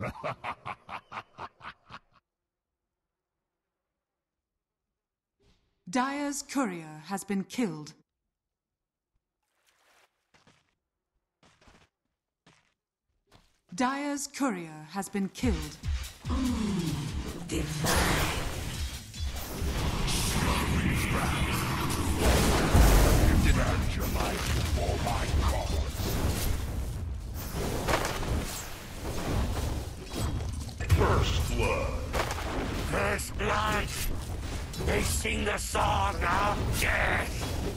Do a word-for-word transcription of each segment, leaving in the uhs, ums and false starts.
Dire's courier has been killed. Dire's courier has been killed. Mm, divine. Evangelize for my cause. First blood. First blood. They sing the song of death.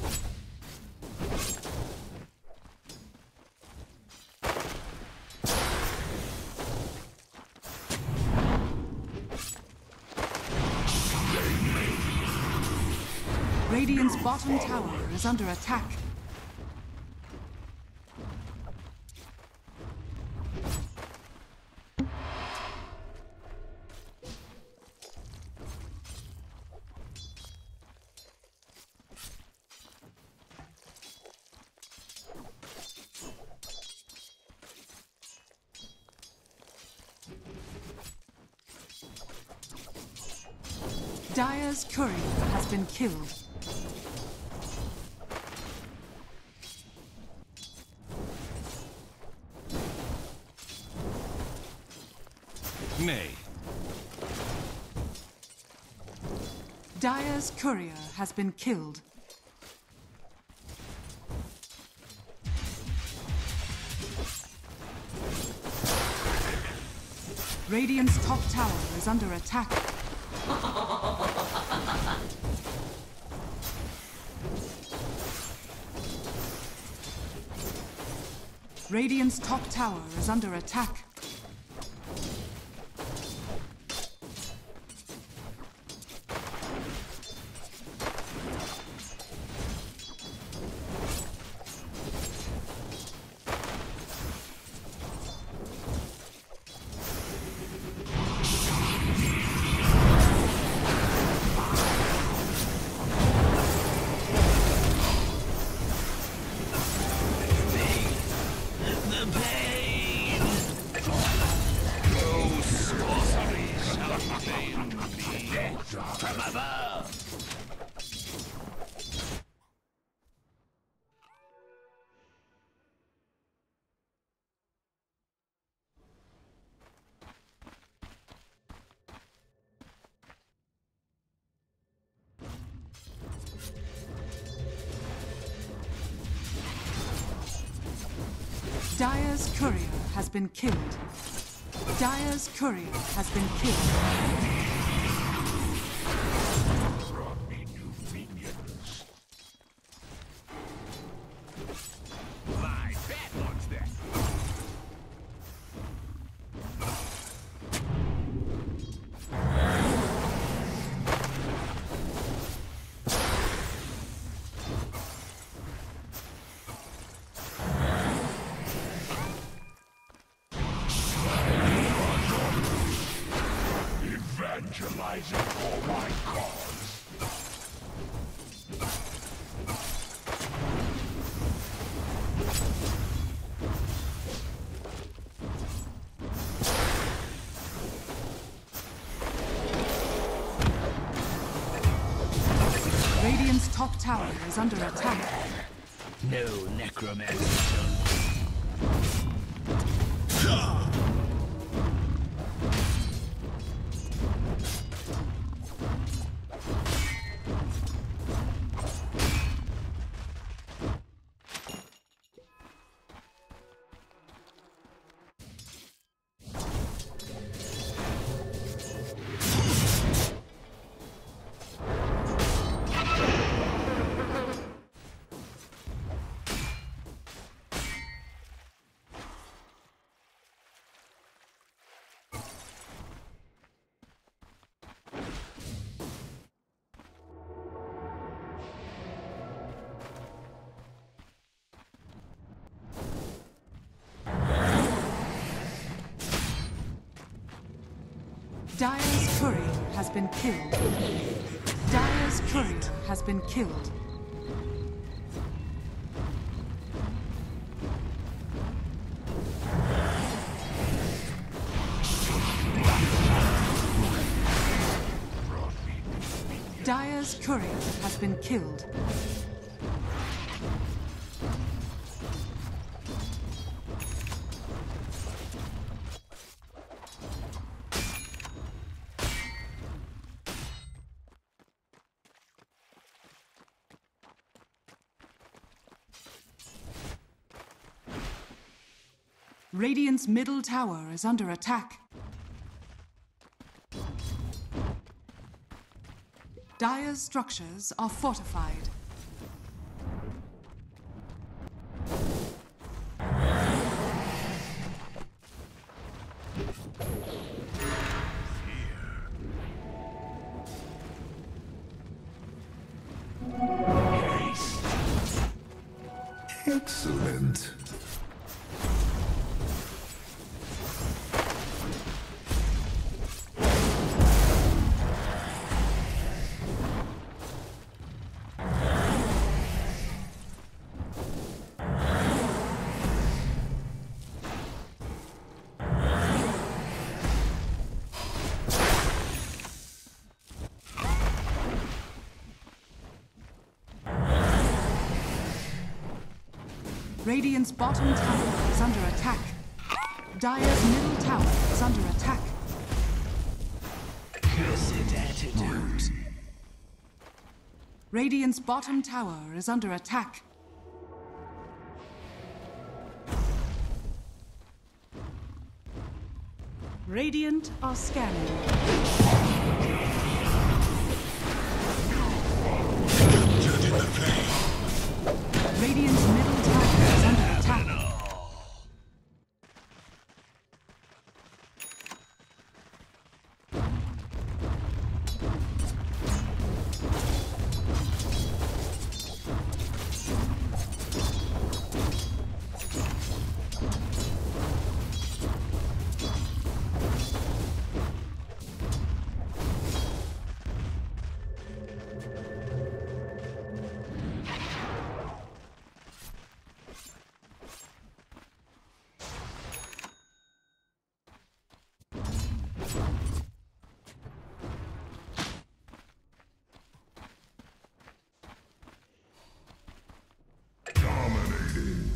Radiant's bottom tower is under attack. Dire's courier has been killed. Nay. Dire's courier has been killed. Radiant's top tower is under attack. Radiant's top tower is under attack. From above. Dire's courier has been killed. Dire's courier has been killed. Evangelizing for my cause. Radiant's top tower is under attack. No necromancy. Dire's courier has been killed. Dire's courier has been killed. Dire's courier has been killed. Radiant's middle tower is under attack. Dire's structures are fortified. Excellent. Radiant's bottom tower is under attack. Dire's middle tower is under attack. Cursed attitude. Radiant's bottom tower is under attack. Radiant are scanning. Radiant's middle tower is under attack. Dominating.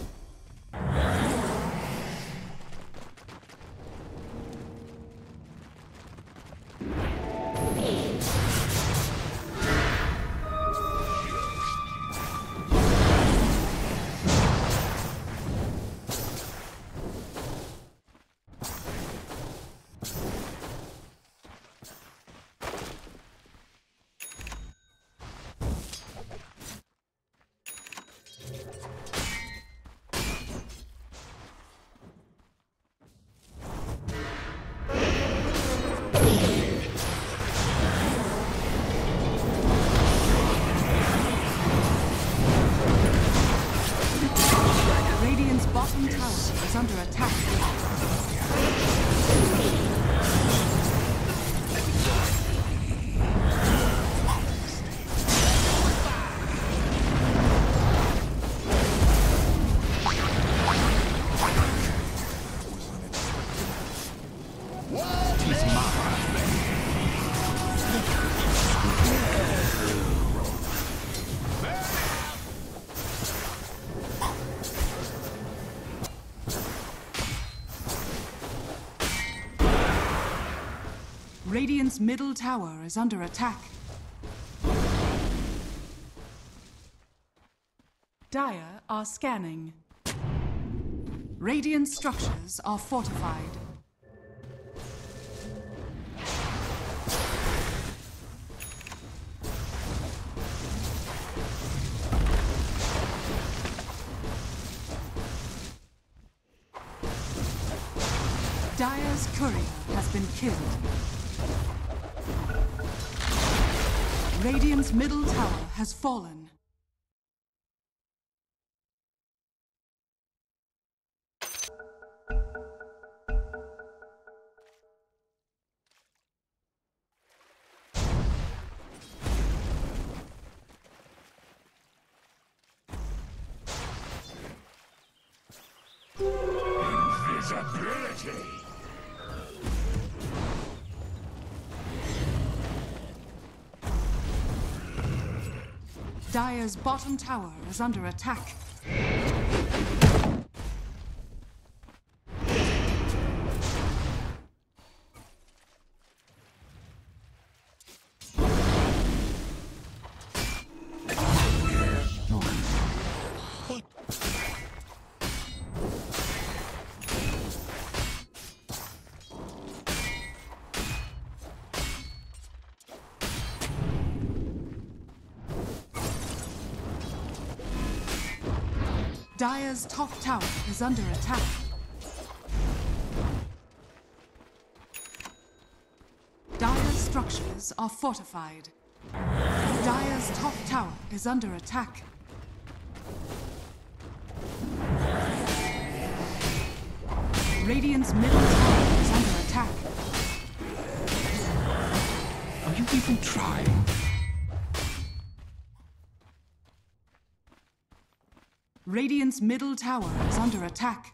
Radiant's bottom tower is under attack. Radiant's middle tower is under attack. Dire are scanning. Radiant structures are fortified. Dire's courier has been killed. Radiant's middle tower has fallen. Invisibility. Dire's bottom tower is under attack. Dire's top tower is under attack. Dire's structures are fortified. Dire's top tower is under attack. Radiant's middle tower is under attack. Are you even trying? Radiant's middle tower is under attack.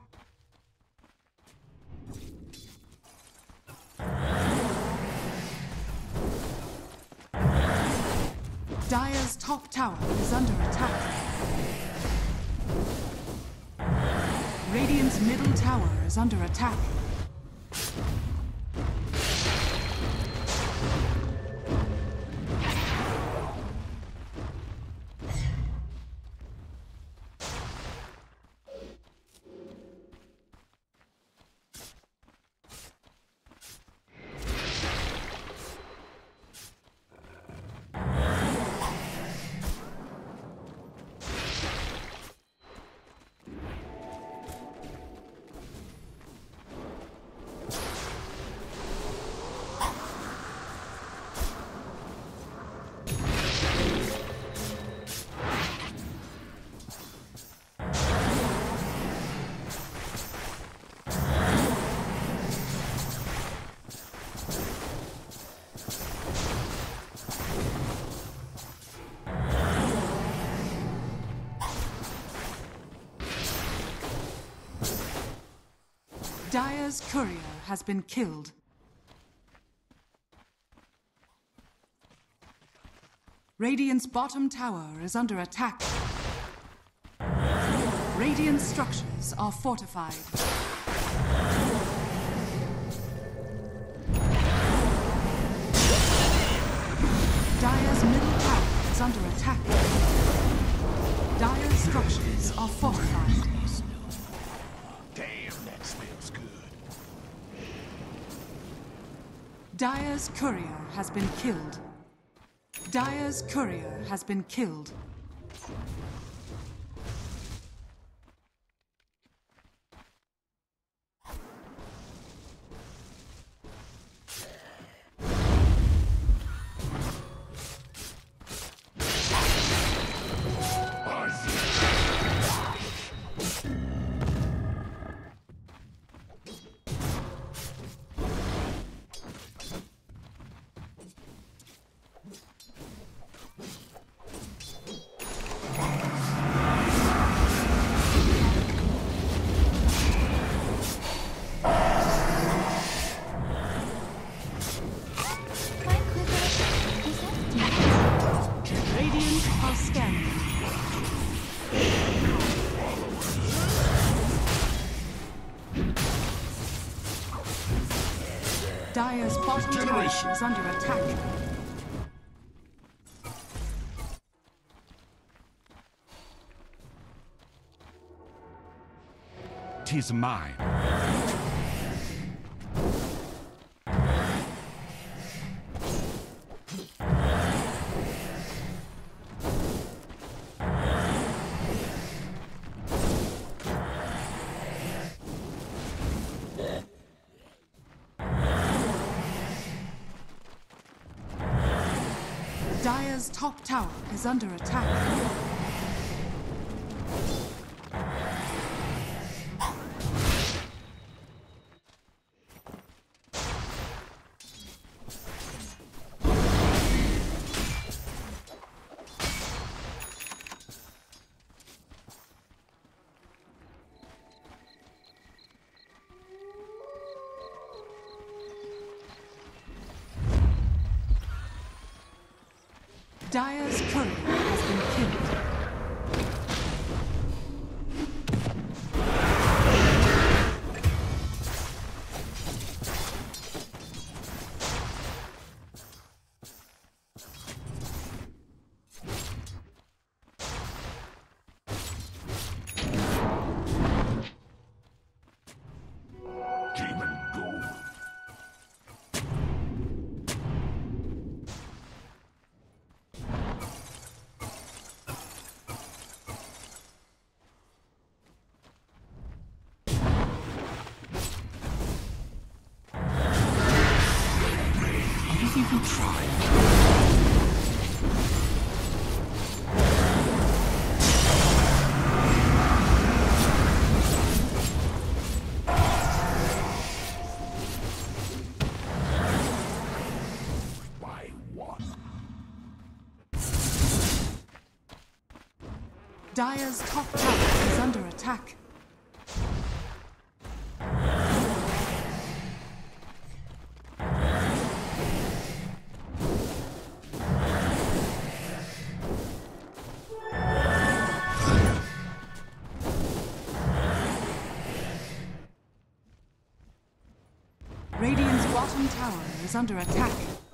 Dire's top tower is under attack. Radiant's middle tower is under attack. Dire's courier has been killed. Radiant's bottom tower is under attack. Radiant's structures are fortified. Dire's middle tower is under attack. Dire's structures are fortified. Dire's courier has been killed. Dire's courier has been killed. Dire's bottom tower is under attack. Tis mine. Dire's top tower is under attack. Dire's courier has been been killed. Demon go. Are you even trying? Dire's top tower is under attack. Radiant's bottom tower is under attack.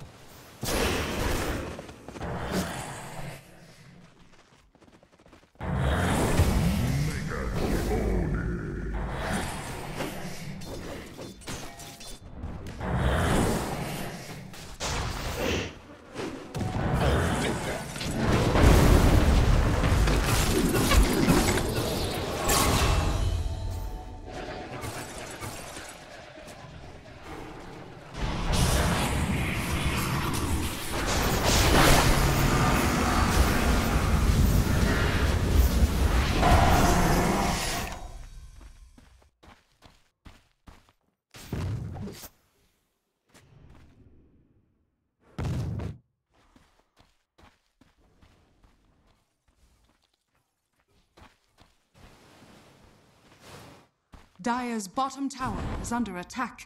Dire's bottom tower is under attack.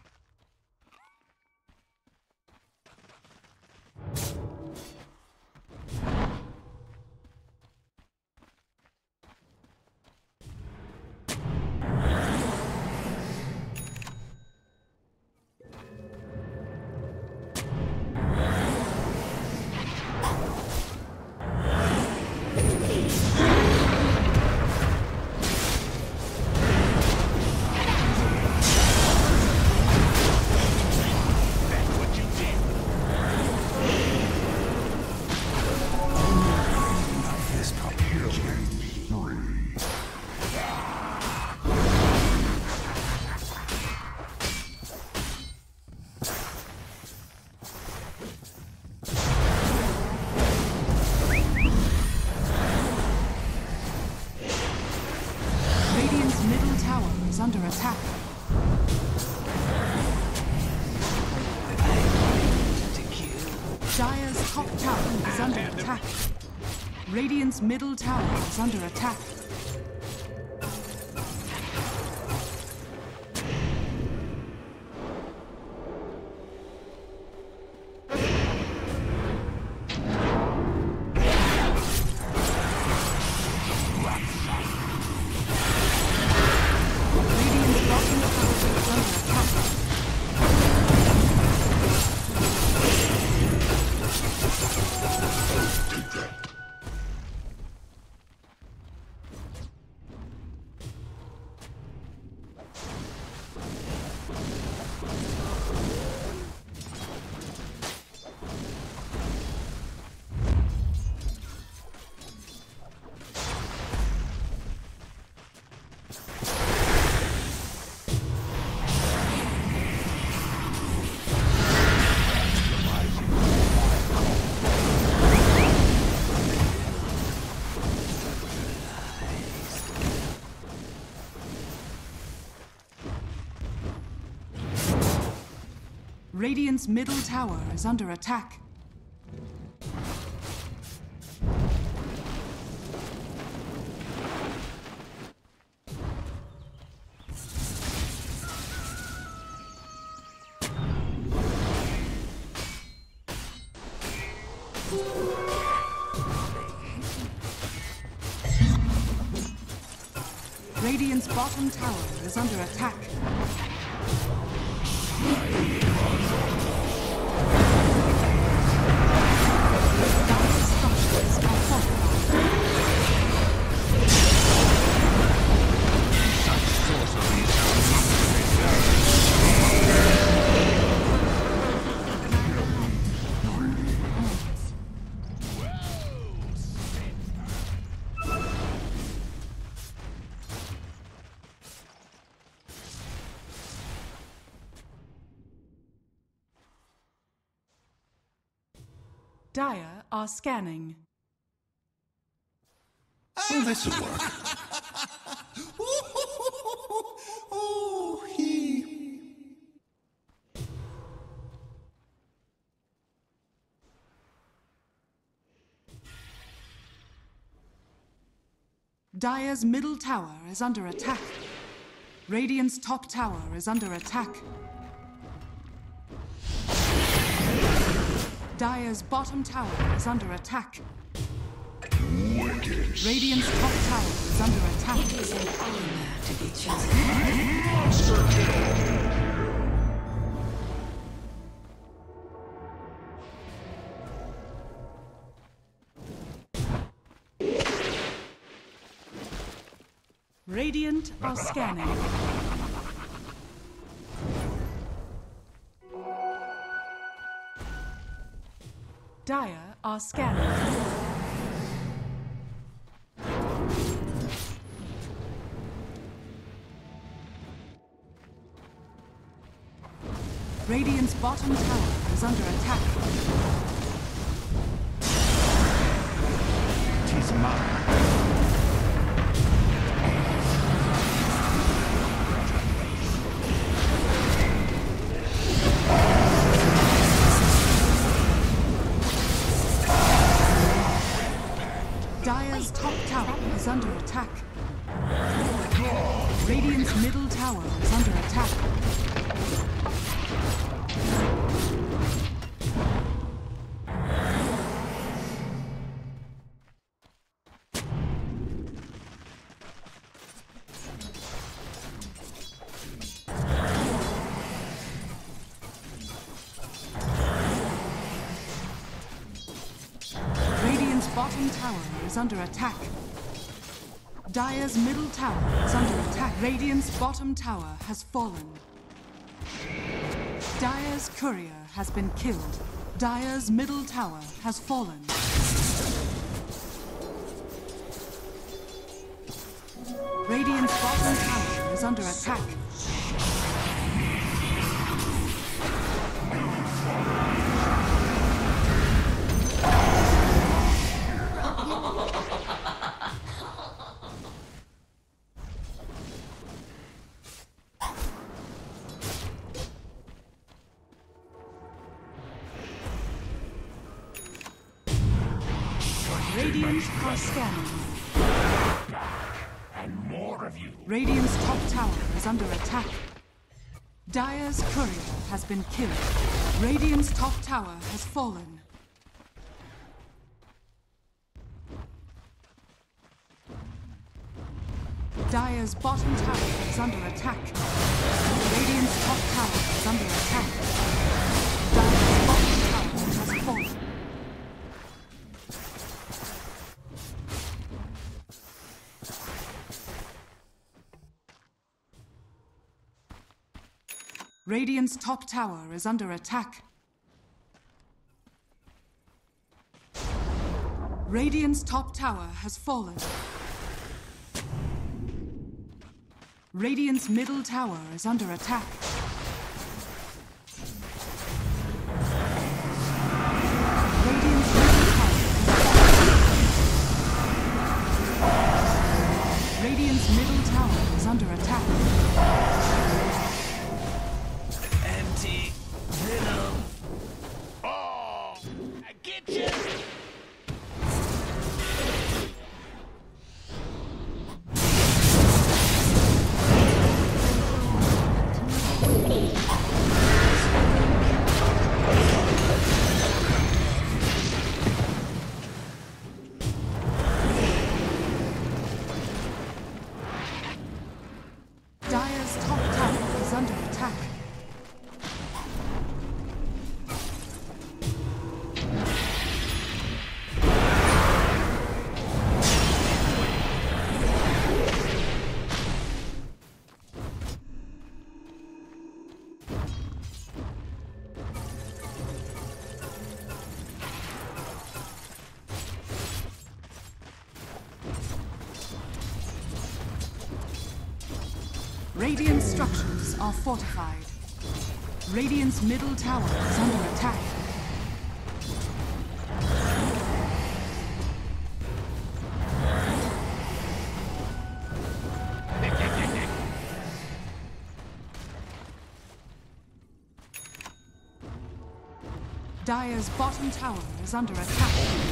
Under attack. Dire's top tower is under attack. Radiant's middle tower is under attack. Radiant's middle tower is under attack. Radiant's bottom tower is under attack. Dire's structures are fortified. Such sorceries are not Dire are scanning. Oh, this'll work. Oh, he. Dire's middle tower is under attack. Radiant's top tower is under attack. Dire's bottom tower is under attack. Wicked. Radiant's top tower is under attack. It is an honor to be chosen. Monster kill. Radiant are scanning. Dire are scanning. Radiant's bottom tower is under attack. Tis mine. Dire's top tower is under attack. Radiant's middle tower is under attack. Radiant's bottom tower is under attack. Dire's middle tower is under attack. Radiant's bottom tower has fallen. Dire's courier has been killed. Dire's middle tower has fallen. Radiant's bottom tower is under attack. Radiant are scanning. And more of you. Radiant's top tower is under attack. Dire's courier has been killed. Radiant's top tower has fallen. Dire's bottom tower is under attack. Radiant's top tower is under attack. Dire's bottom tower has fallen. Radiant's top tower is under attack. Radiant's top tower has fallen. Radiant's middle tower is under attack. Radiant's middle tower is fallen. Radiant's middle tower is under attack. Empty venom. Oh, I get you. Radiant structures are fortified. Radiant's middle tower is under attack. Dire's bottom tower is under attack.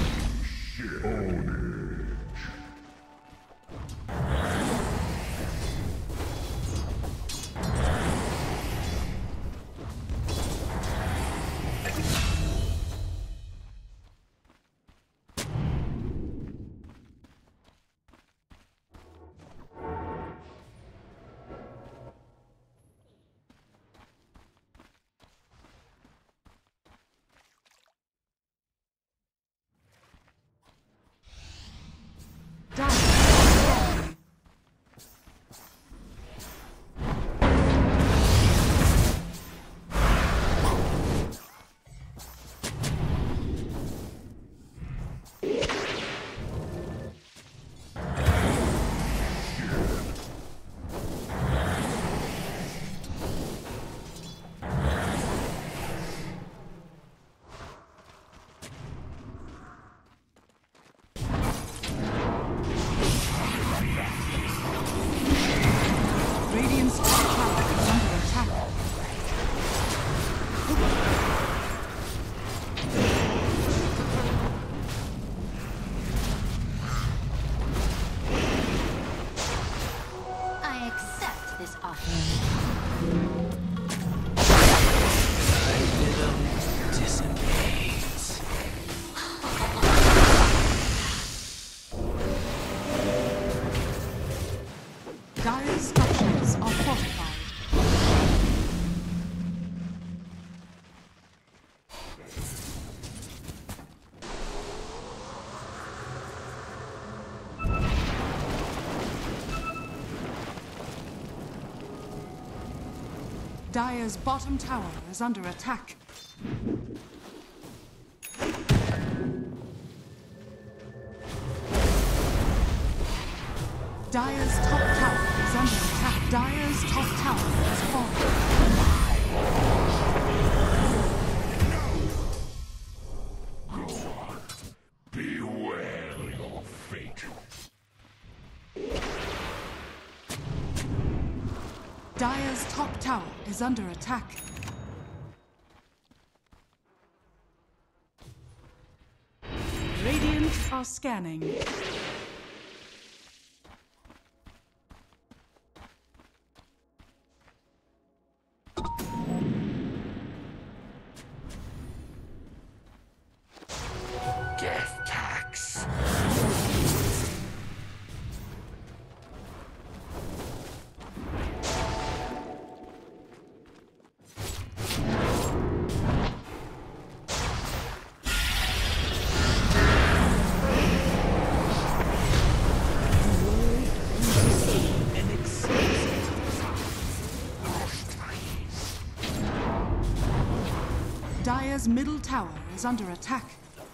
Dire's structures are fortified. Dire's bottom tower is under attack. Dire's top tower is under attack. Dire's top tower has fallen. Beware your fate. Dire's top tower is under attack. Radiant are scanning. Death tax. Dire's middle tower is under attack.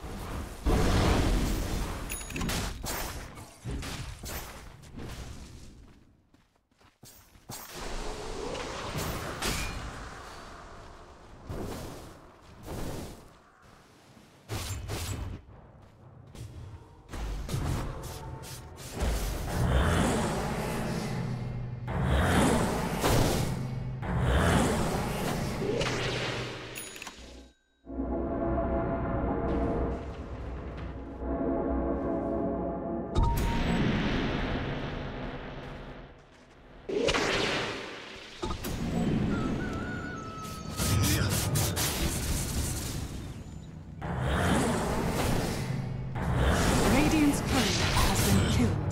Radiant's courier has been killed.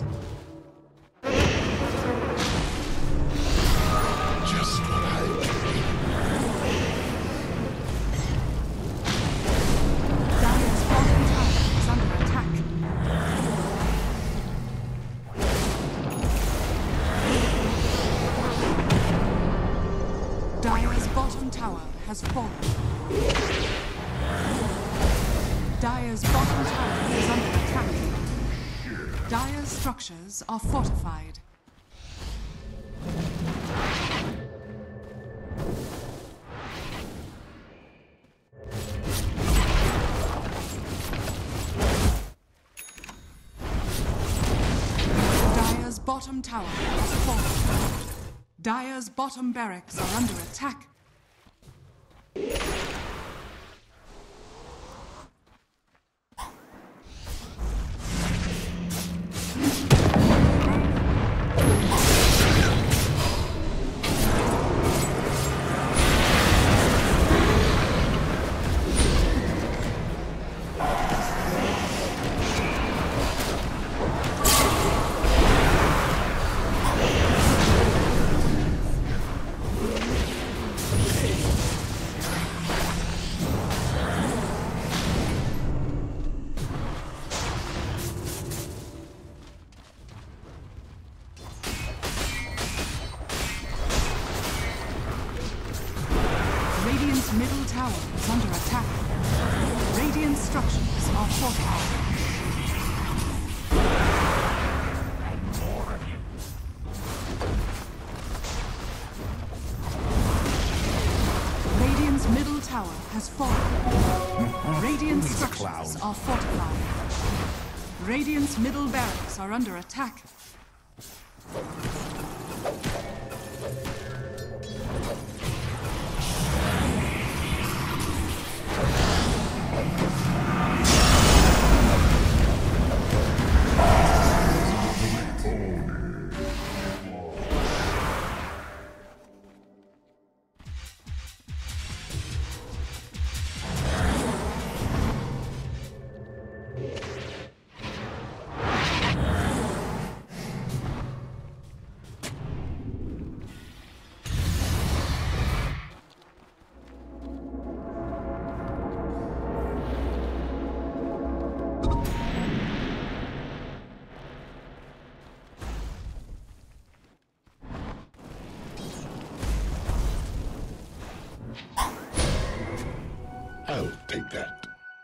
Just what I Dire's bottom tower is under attack. Dire's bottom tower has fallen. Dire's bottom tower is under attack. Dire's structures are fortified. bottom tower has fallen. Dire's bottom barracks are under attack. Radiant's middle tower is under attack. Radiant structures are fortified. Radiant's middle tower has fallen. Radiant structures are fortified. Radiant's middle barracks are under attack. I'll take that.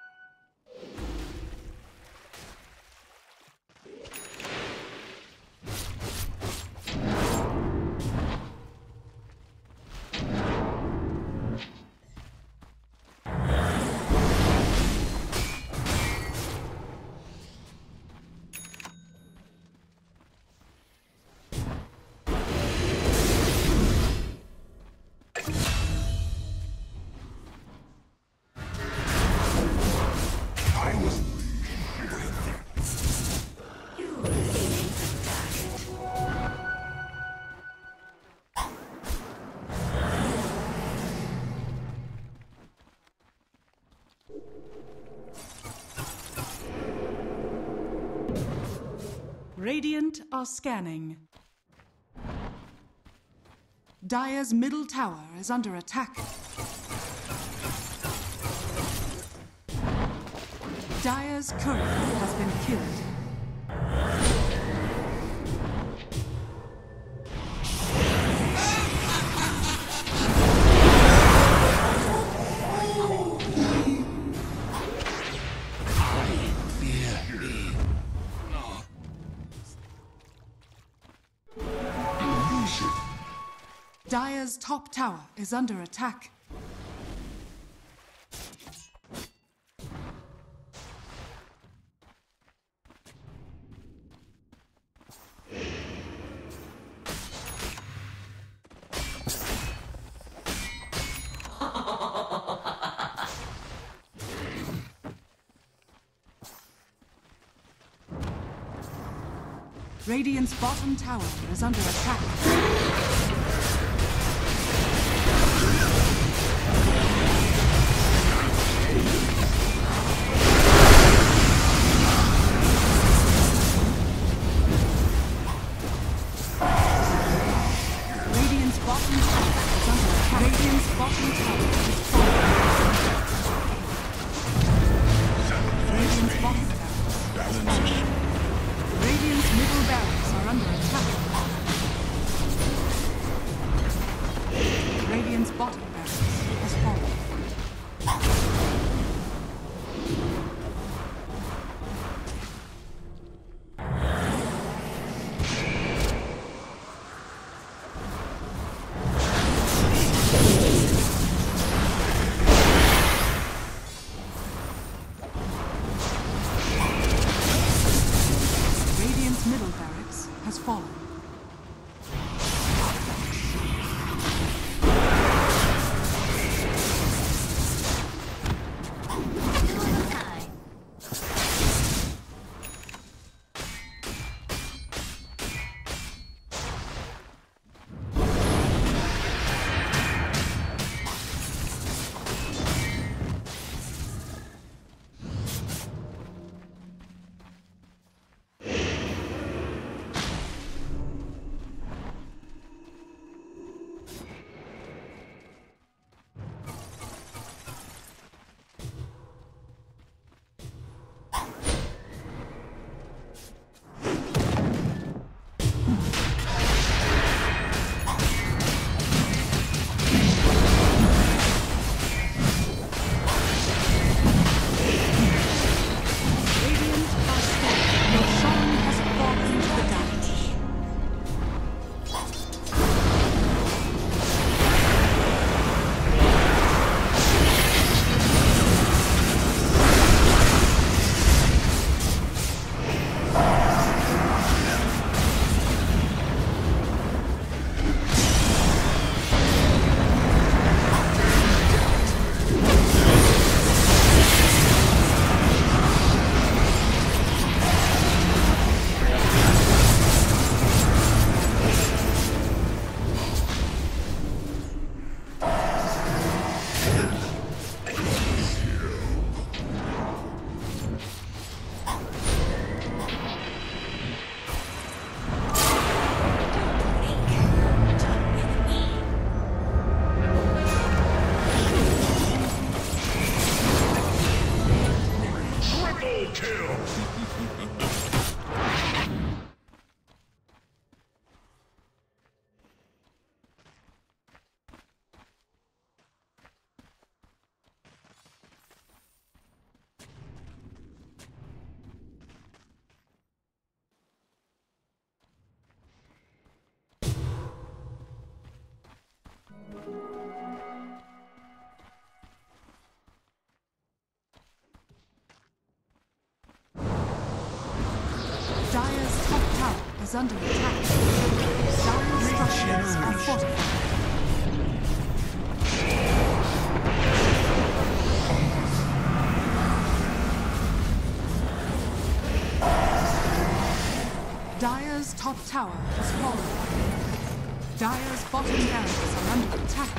Radiant are scanning. Dire's middle tower is under attack. Dire's courier has been killed. Dire's top tower is under attack. Radiant's bottom tower is under attack. Radiant's bottom tower is under attack. Radiant's bottom tower is falling. Radiant's bottom tower is falling. Radiant's middle barracks are under attack. Radiant's bottom barracks has fallen. Middle barracks has fallen. under attack. Dire's structures are fortified. Dire's top tower has fallen. Dire's bottom barracks are under attack.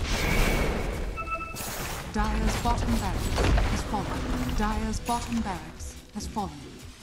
Dire's bottom barracks has fallen. Dire's bottom barracks has fallen.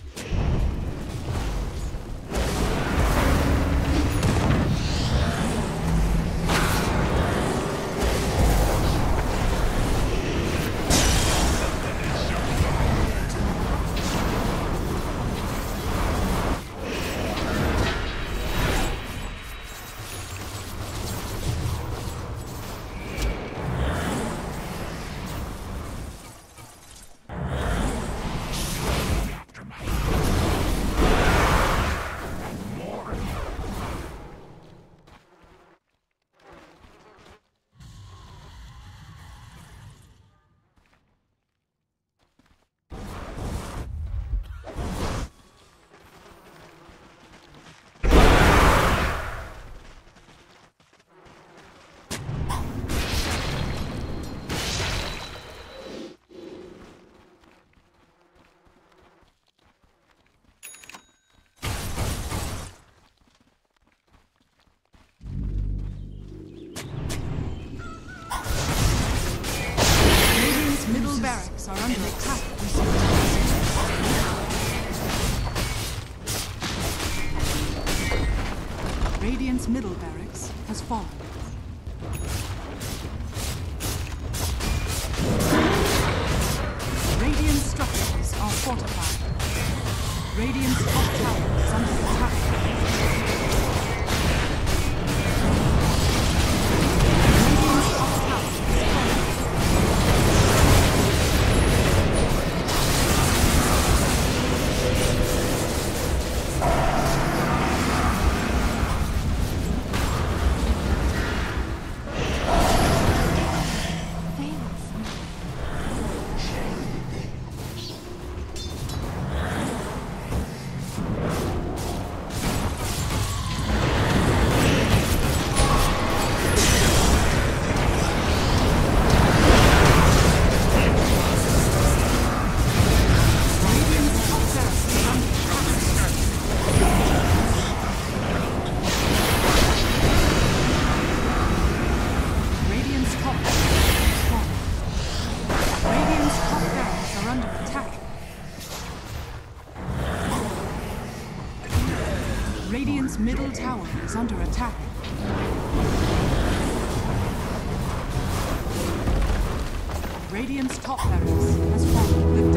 Middle barracks are under attack. Radiant's middle barracks has fallen. Radiant structures are fortified. Radiant's top tower is under attack. Radiant's middle tower is under attack. Radiant's top barracks has fallen.